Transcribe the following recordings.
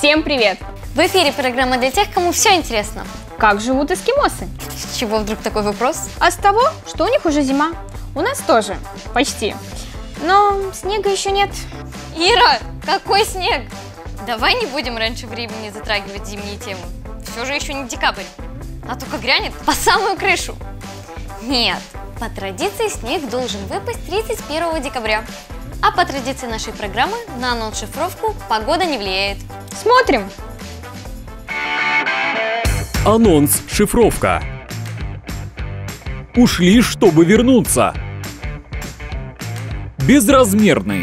Всем привет! В эфире программа для тех, кому все интересно. Как живут эскимосы? С чего вдруг такой вопрос? А с того, что у них уже зима. У нас тоже. Почти. Но снега еще нет. Ира, какой снег? Давай не будем раньше времени затрагивать зимние темы. Все же еще не декабрь. А то как грянет по самую крышу. Нет, по традиции снег должен выпасть 31 декабря. А по традиции нашей программы на анонс-шифровку погода не влияет. Смотрим! Анонс-шифровка. Ушли, чтобы вернуться. Безразмерный.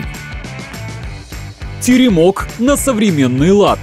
Теремок на современный лад.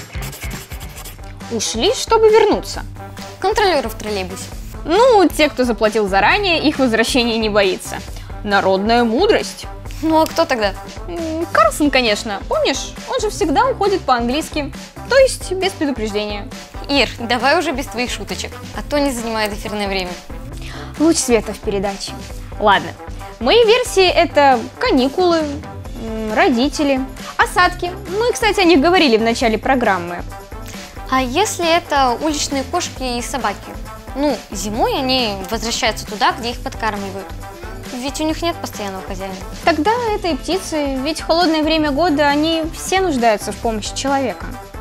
Ушли, чтобы вернуться. Контролеры в троллейбусе. Ну, те, кто заплатил заранее, их возвращения не боится. Народная мудрость. Ну а кто тогда? Карлсон, конечно. Помнишь? Он же всегда уходит по-английски. То есть без предупреждения. Ир, давай уже без твоих шуточек, а то не занимает эфирное время. Луч света в передаче. Ладно. Мои версии — это каникулы, родители, осадки. Мы, кстати, о них говорили в начале программы. А если это уличные кошки и собаки? Ну, зимой они возвращаются туда, где их подкармливают. Ведь у них нет постоянного хозяина. Тогда это и птицы, ведь в холодное время года они все нуждаются в помощи человека.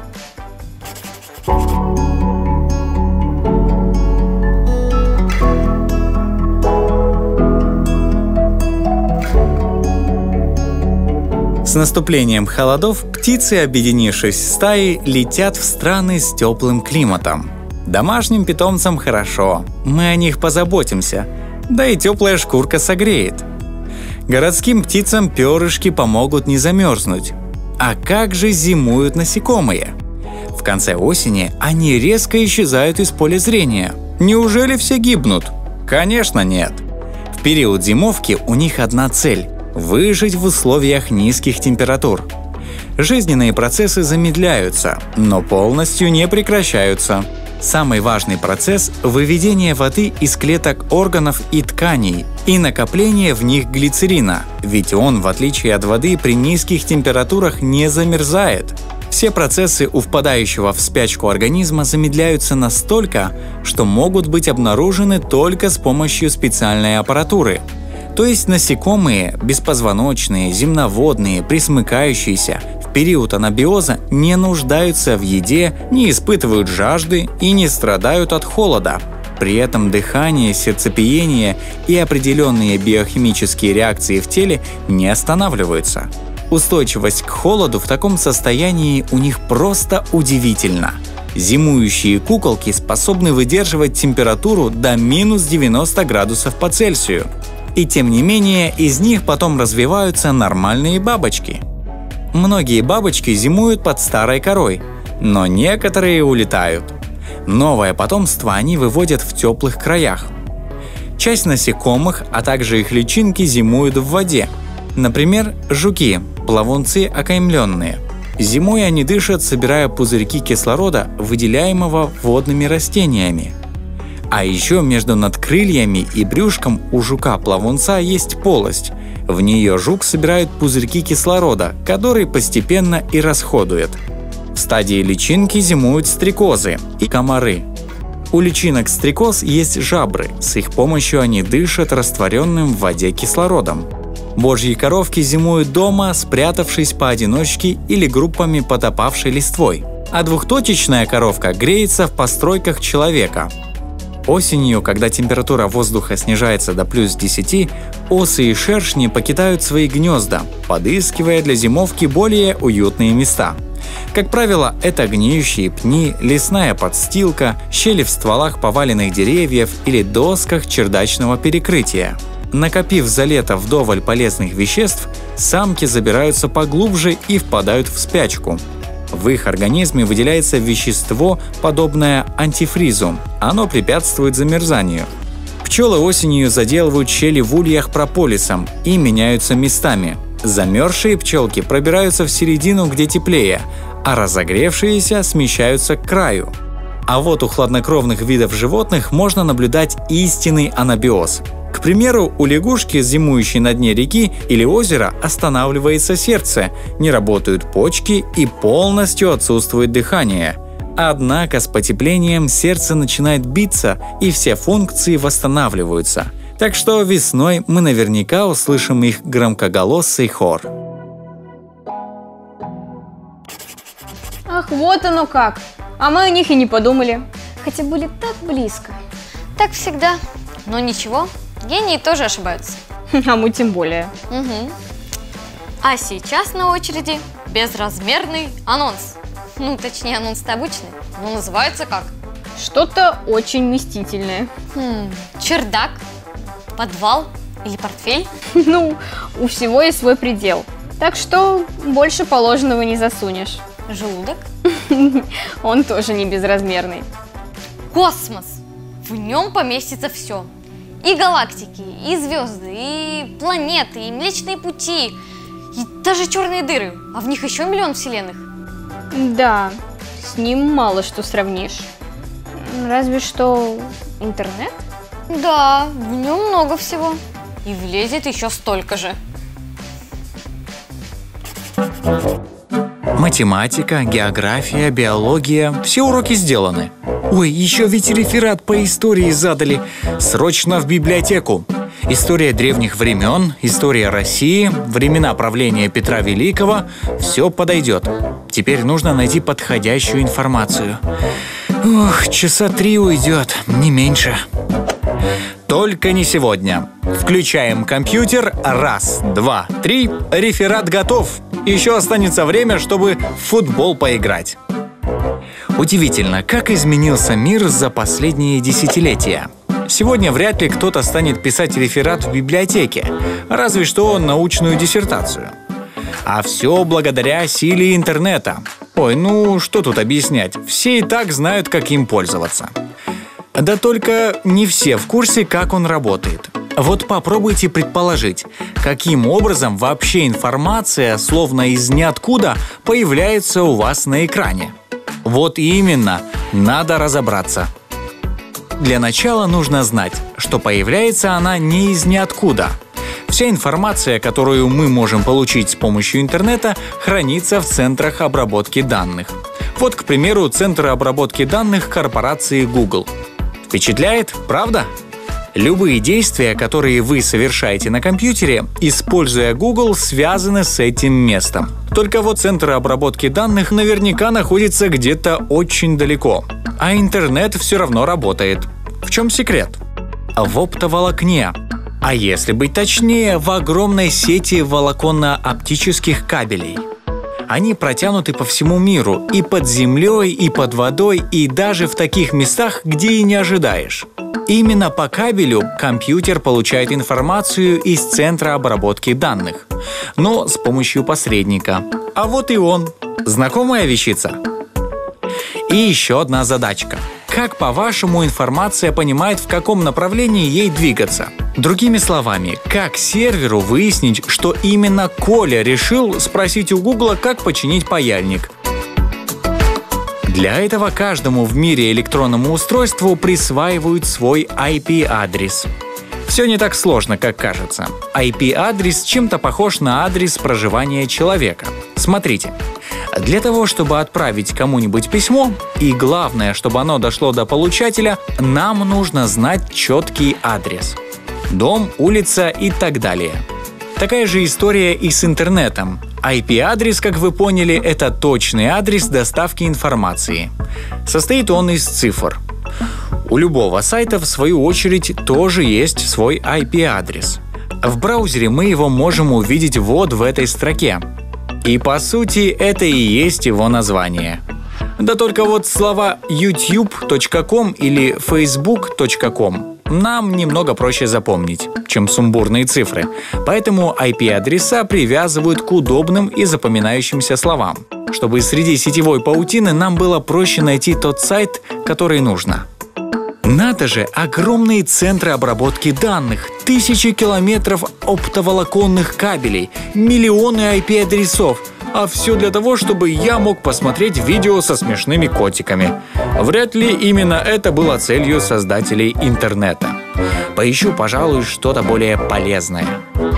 С наступлением холодов птицы, объединившись в стаи, летят в страны с теплым климатом. Домашним питомцам хорошо, мы о них позаботимся, да и теплая шкурка согреет. Городским птицам перышки помогут не замерзнуть. А как же зимуют насекомые? В конце осени они резко исчезают из поля зрения. Неужели все гибнут? Конечно, нет. В период зимовки у них одна цель – выжить в условиях низких температур. Жизненные процессы замедляются, но полностью не прекращаются. Самый важный процесс – выведение воды из клеток органов и тканей и накопление в них глицерина, ведь он, в отличие от воды, при низких температурах не замерзает. Все процессы у впадающего в спячку организма замедляются настолько, что могут быть обнаружены только с помощью специальной аппаратуры. То есть насекомые, беспозвоночные, земноводные, пресмыкающиеся, в период анабиоза не нуждаются в еде, не испытывают жажды и не страдают от холода. При этом дыхание, сердцебиение и определенные биохимические реакции в теле не останавливаются. Устойчивость к холоду в таком состоянии у них просто удивительна. Зимующие куколки способны выдерживать температуру до минус 90 градусов по Цельсию. И тем не менее, из них потом развиваются нормальные бабочки. Многие бабочки зимуют под старой корой, но некоторые улетают. Новое потомство они выводят в теплых краях. Часть насекомых, а также их личинки зимуют в воде. Например, жуки, плавунцы окаймленные. Зимой они дышат, собирая пузырьки кислорода, выделяемого водными растениями. А еще между надкрыльями и брюшком у жука-плавунца есть полость. В нее жук собирает пузырьки кислорода, который постепенно и расходует. В стадии личинки зимуют стрекозы и комары. У личинок стрекоз есть жабры, с их помощью они дышат растворенным в воде кислородом. Божьи коровки зимуют дома, спрятавшись поодиночке или группами под опавшей листвой. А двухточечная коровка греется в постройках человека. Осенью, когда температура воздуха снижается до плюс 10, осы и шершни покидают свои гнезда, подыскивая для зимовки более уютные места. Как правило, это гниющие пни, лесная подстилка, щели в стволах поваленных деревьев или досках чердачного перекрытия. Накопив за лето вдоволь полезных веществ, самки забираются поглубже и впадают в спячку. В их организме выделяется вещество, подобное антифризу. Оно препятствует замерзанию. Пчелы осенью заделывают щели в ульях прополисом и меняются местами. Замерзшие пчелки пробираются в середину, где теплее, а разогревшиеся смещаются к краю. А вот у хладнокровных видов животных можно наблюдать истинный анабиоз. К примеру, у лягушки, зимующей на дне реки или озера, останавливается сердце, не работают почки и полностью отсутствует дыхание. Однако с потеплением сердце начинает биться и все функции восстанавливаются. Так что весной мы наверняка услышим их громкоголосый хор. Ах, вот оно как! А мы о них и не подумали. Хотя были так близко. Так всегда. Но ничего, гении тоже ошибаются. А мы тем более. Угу. А сейчас на очереди безразмерный анонс. Ну, точнее, анонс-то обычный, но называется как? Что-то очень вместительное. Чердак, подвал или портфель? Ну, у всего есть свой предел. Так что больше положенного не засунешь. Желудок? Он тоже не безразмерный. Космос! В нем поместится все. И галактики, и звезды, и планеты, и Млечные пути, и даже черные дыры. А в них еще миллион вселенных. Да, с ним мало что сравнишь. Разве что интернет? Да, в нем много всего. И влезет еще столько же. Математика, география, биология – все уроки сделаны. Ой, еще ведь реферат по истории задали. Срочно в библиотеку. История древних времен, история России, времена правления Петра Великого – все подойдет. Теперь нужно найти подходящую информацию. Ох, часа 3 уйдет, не меньше. Только не сегодня. Включаем компьютер. 1, 2, 3. Реферат готов. Еще останется время, чтобы в футбол поиграть. Удивительно, как изменился мир за последние десятилетия. Сегодня вряд ли кто-то станет писать реферат в библиотеке, разве что научную диссертацию. А все благодаря силе интернета. Ой, ну что тут объяснять, все и так знают, как им пользоваться. Да только не все в курсе, как он работает. Вот попробуйте предположить, каким образом вообще информация, словно из ниоткуда, появляется у вас на экране. Вот именно, надо разобраться. Для начала нужно знать, что появляется она не из ниоткуда. Вся информация, которую мы можем получить с помощью интернета, хранится в центрах обработки данных. Вот, к примеру, центр обработки данных корпорации Google. Впечатляет, правда? Любые действия, которые вы совершаете на компьютере, используя Google, связаны с этим местом. Только вот центр обработки данных наверняка находится где-то очень далеко. А интернет все равно работает. В чем секрет? В оптоволокне. А если быть точнее, в огромной сети волоконно-оптических кабелей. Они протянуты по всему миру, и под землей, и под водой, и даже в таких местах, где и не ожидаешь. Именно по кабелю компьютер получает информацию из центра обработки данных, но с помощью посредника. А вот и он. Знакомая вещица? И еще одна задачка. Как, по-вашему, информация понимает, в каком направлении ей двигаться? Другими словами, как серверу выяснить, что именно Коля решил спросить у Гугла, как починить паяльник? Для этого каждому в мире электронному устройству присваивают свой IP-адрес. Все не так сложно, как кажется. IP-адрес чем-то похож на адрес проживания человека. Смотрите. Для того, чтобы отправить кому-нибудь письмо, и главное, чтобы оно дошло до получателя, нам нужно знать четкий адрес. Дом, улица и так далее. Такая же история и с интернетом. IP-адрес, как вы поняли, это точный адрес доставки информации. Состоит он из цифр. У любого сайта, в свою очередь, тоже есть свой IP-адрес. В браузере мы его можем увидеть вот в этой строке. И по сути, это и есть его название. Да только вот слова youtube.com или facebook.com нам немного проще запомнить, чем сумбурные цифры. Поэтому IP-адреса привязывают к удобным и запоминающимся словам, чтобы среди сетевой паутины нам было проще найти тот сайт, который нужно. Надо же, огромные центры обработки данных, тысячи километров оптоволоконных кабелей, миллионы IP-адресов. А все для того, чтобы я мог посмотреть видео со смешными котиками. Вряд ли именно это было целью создателей интернета. Поищу, пожалуй, что-то более полезное.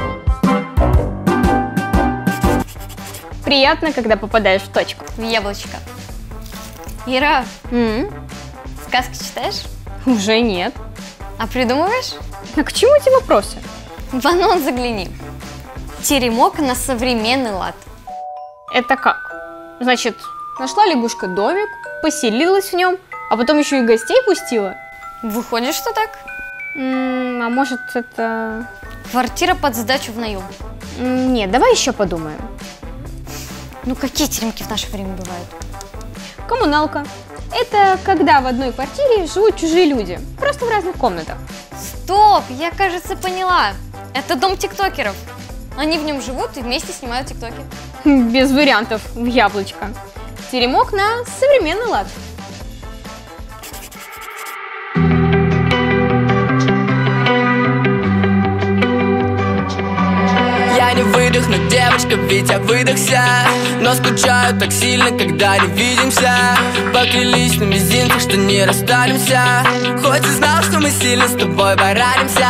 Приятно, когда попадаешь в точку. В яблочко. Ира, сказки читаешь? Уже нет. А придумываешь? А к чему эти вопросы? В анонс загляни. Теремок на современный лад. Это как? Значит, нашла лягушка домик, поселилась в нем, а потом еще и гостей пустила? Выходит, что так? А может, это... Квартира под сдачу в наем. Нет, давай еще подумаем. Ну какие теремки в наше время бывают? Коммуналка. Это когда в одной квартире живут чужие люди, просто в разных комнатах. Стоп, я, кажется, поняла. Это дом тиктокеров. Они в нем живут и вместе снимают тиктоки. Без вариантов, в яблочко. Теремок на современный лад. Я не выдохну, девочка, ведь я выдохся. Но скучаю так сильно, когда не видимся. Поклялись на мизинцах, что не расстанемся. Хоть и знал, что мы сильно с тобой поранимся.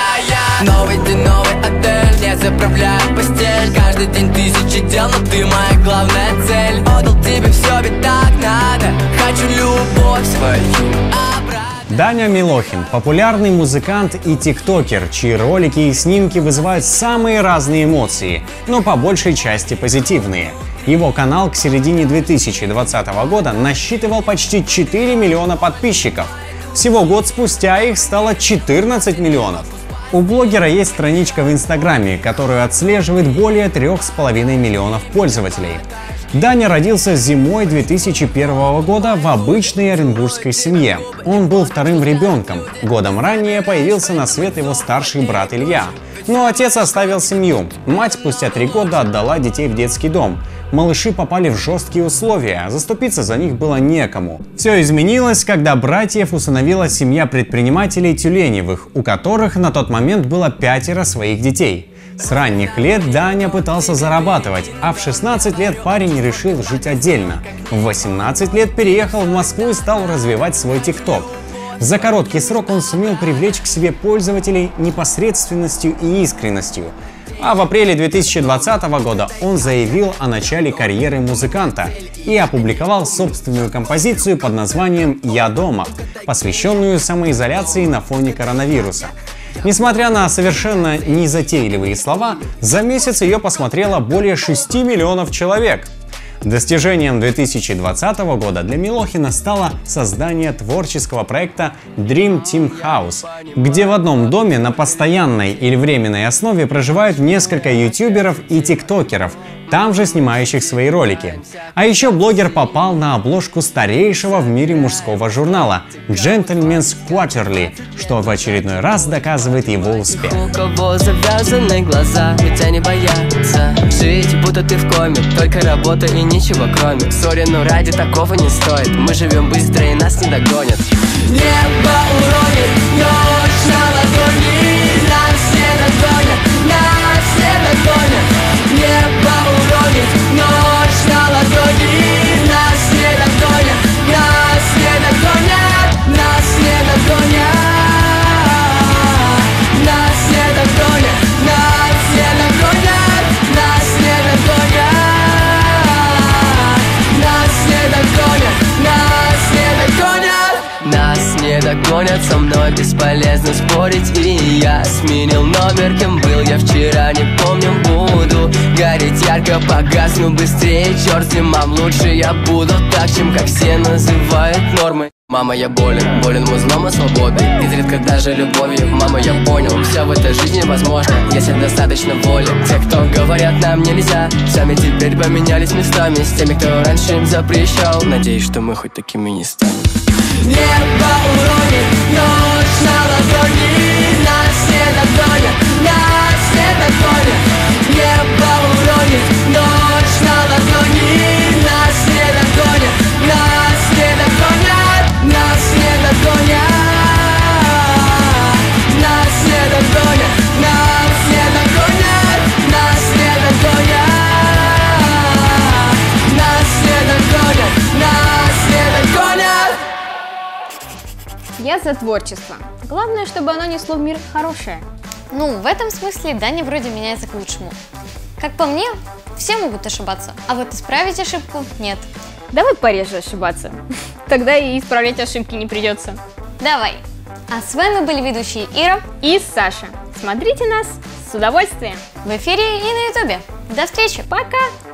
Новый день, новый отель, не заправляю постель. Каждый день тысячи дел, но ты моя главная цель. Отдал тебе все, ведь так надо. Хочу любовь свою обратно. Даня Милохин – популярный музыкант и тиктокер, чьи ролики и снимки вызывают самые разные эмоции, но по большей части позитивные. Его канал к середине 2020 года насчитывал почти 4 миллиона подписчиков. Всего год спустя их стало 14 миллионов. У блогера есть страничка в Инстаграме, которую отслеживает более 3,5 миллионов пользователей. Даня родился зимой 2001 года в обычной оренбургской семье. Он был вторым ребенком. Годом ранее появился на свет его старший брат Илья. Но отец оставил семью. Мать спустя 3 года отдала детей в детский дом. Малыши попали в жесткие условия, а заступиться за них было некому. Все изменилось, когда братьев усыновила семья предпринимателей Тюленевых, у которых на тот момент было 5 своих детей. С ранних лет Даня пытался зарабатывать, а в 16 лет парень решил жить отдельно. В 18 лет переехал в Москву и стал развивать свой ТикТок. За короткий срок он сумел привлечь к себе пользователей непосредственностью и искренностью. А в апреле 2020 года он заявил о начале карьеры музыканта и опубликовал собственную композицию под названием «Я дома», посвященную самоизоляции на фоне коронавируса. Несмотря на совершенно незатейливые слова, за месяц ее посмотрело более 6 миллионов человек. Достижением 2020 года для Милохина стало создание творческого проекта Dream Team House, где в одном доме на постоянной или временной основе проживают несколько ютуберов и тиктокеров, там же снимающих свои ролики. А еще блогер попал на обложку старейшего в мире мужского журнала Gentleman's Quarterly, что в очередной раз доказывает его успех. У кого завязаны глаза, ведь они боятся жить, будто ты в коме, только работа и ничего кроме. Сори, но ради такого не стоит, мы живем быстро и нас не догонят. Небо уронит, ночь на ладони, нас не догонят, нас не догонят. Небо уронит, ночь на ладони, нас не догонят, нас не догонят, нас не догонят, нас не догонят, нас не догонят, нас не догонят, нас не догонят, нас не догонят. Нас не догонят, со мной бесполезно спорить. И я сменил номер, кем был я вчера, не помню, буду гореть ярко, погасну быстрее, черт с ним, мам, лучше я буду так, чем как все называют нормой. Мама, я болен, болен узлом и свободой, изредка даже любовью. Мама, я понял, все в этой жизни возможно, если достаточно воли. Те, кто говорят, нам нельзя, сами теперь поменялись местами с теми, кто раньше им запрещал. Надеюсь, что мы хоть такими не станем. Небо уронит, ночь на ладони, нас не догонят, нас не догонят. Небо уронит, ночь на ладони, нас не догонят, нас не догонят, нас не догонят, нас не догонят, нас не догонят, нас не догонят, Я за творчество. Главное, чтобы оно несло в мир хорошее. Ну, в этом смысле Даня вроде меняется к лучшему. Как по мне, все могут ошибаться, а вот исправить ошибку нет. Давай пореже ошибаться. Тогда и исправлять ошибки не придется. Давай. А с вами были ведущие Ира И Саша. Смотрите нас с удовольствием. в эфире и на ютубе. До встречи. Пока!